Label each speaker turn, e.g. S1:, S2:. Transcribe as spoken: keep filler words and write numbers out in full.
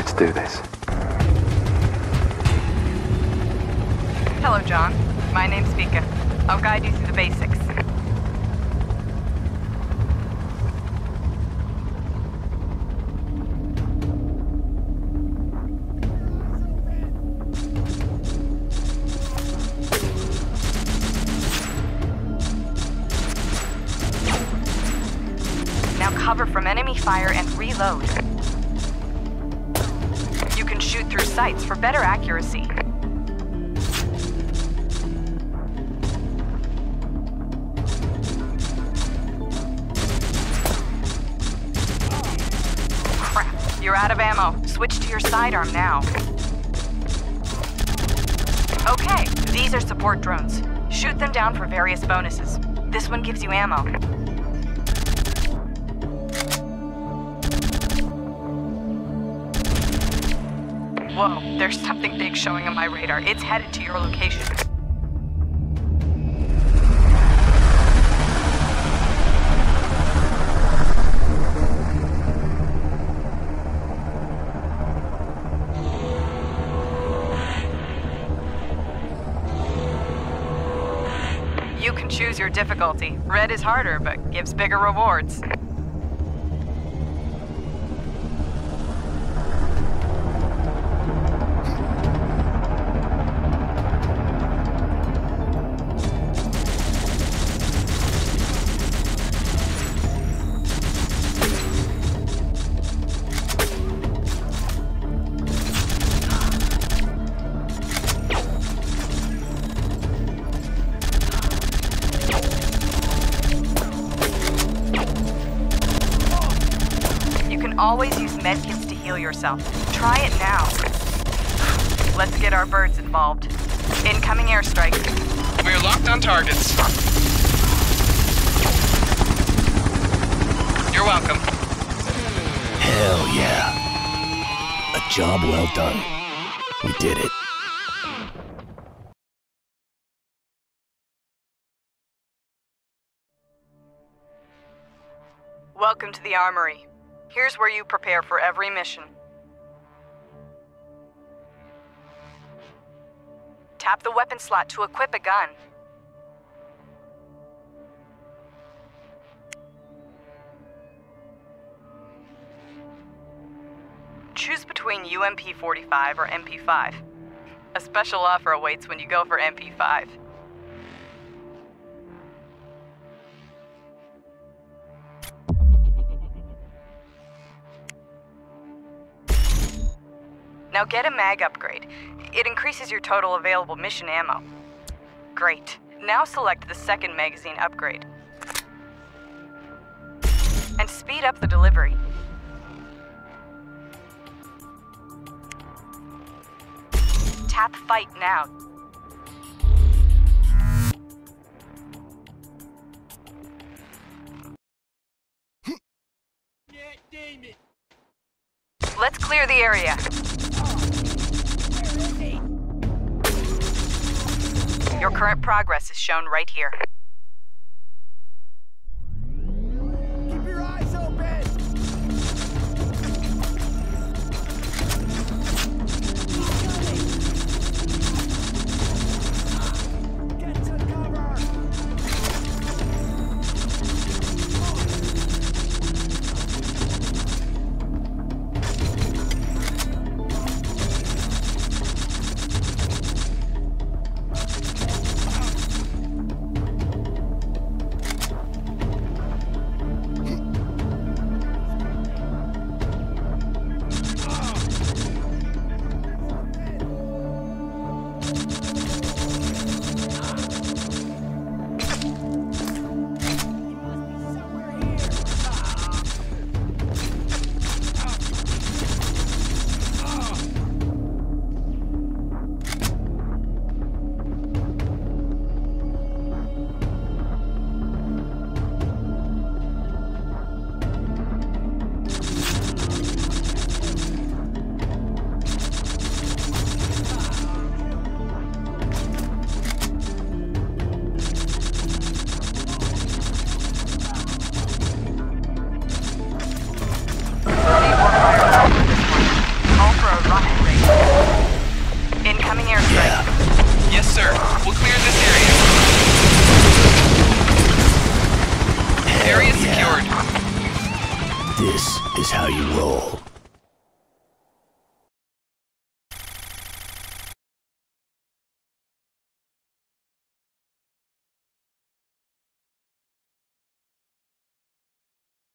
S1: Let's do this.
S2: Hello, John. My name's Vika. I'll guide you through the basics. Now cover from enemy fire and reload. You can shoot through sights for better accuracy. You're out of ammo. Switch to your sidearm now. Okay, these are support drones. Shoot them down for various bonuses. This one gives you ammo. Whoa, there's something big showing on my radar. It's headed to your location. You can choose your difficulty. Red is harder, but gives bigger rewards. Always use medkits to heal yourself. Try it now. Let's get our birds involved. Incoming airstrike.
S3: We're locked on targets. You're welcome.
S4: Hell yeah. A job well done. We did it.
S2: Welcome to the Armory. Here's where you prepare for every mission. Tap the weapon slot to equip a gun. Choose between U M P forty-five or M P five. A special offer awaits when you go for M P five. Now get a mag upgrade. It increases your total available mission ammo. Great. Now select the second magazine upgrade. And speed up the delivery. Tap fight now. Let's clear the area. Your current progress is shown right here.
S5: Keep your eyes open! Get to cover!
S4: This is how you roll.